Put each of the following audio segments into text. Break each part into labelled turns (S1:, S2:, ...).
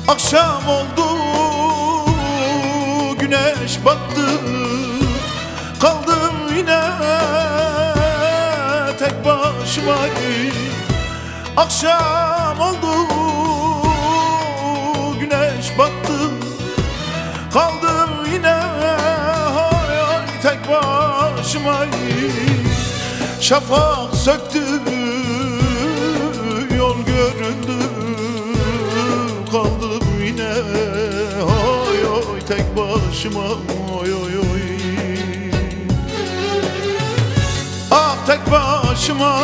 S1: Akşam oldu, güneş battı, kaldım yine tek başıma. Akşam oldu, güneş battı, kaldım yine tek başıma. Şafak söktü, yol göründü, kaldım yine oy oy tek başıma, oy oy oy. Ah tek başıma,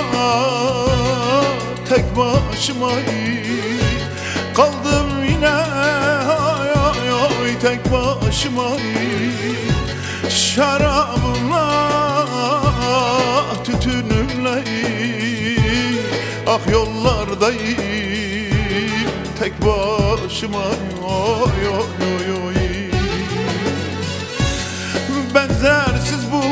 S1: tek başıma, kaldım yine oy oy oy tek başıma. Şarabımla, tütünümle, ah yollardayım tek başıma, oy oy oy oy. Benzersiz bu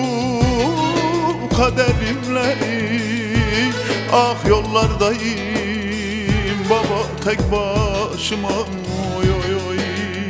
S1: kaderimle, ah yollardayım baba tek başıma, oy oy oy.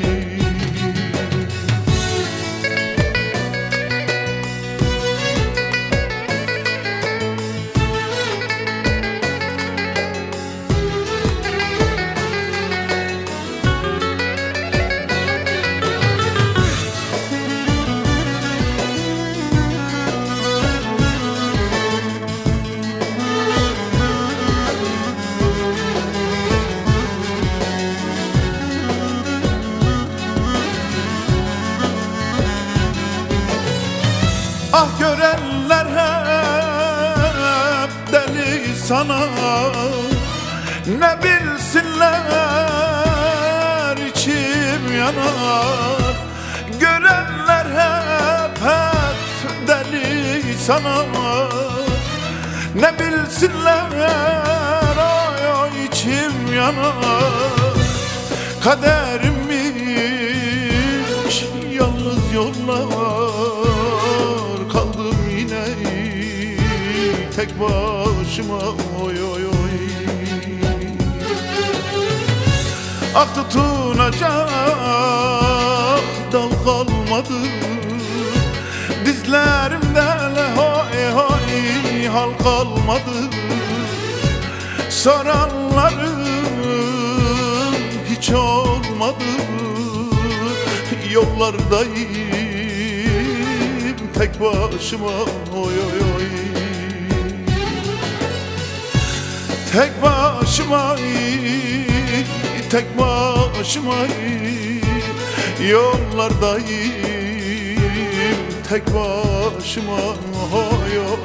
S1: Ah görenler hep deli sana, ne bilsinler içim yanar. Görenler hep deli sana, ne bilsinler oy oy içim yanar. Kaderimmiş yalnız yollar, kaldım yine tek başıma, oy oy oy. Ah tutunacak dal kalmadı, dizlerimde hoy hoy hal kalmadı. Soranlarım hiç olmadı, yollardayım tek başıma, oy oy oy. Tek başıma, tek başıma, yollardayım tek başıma, oy oy.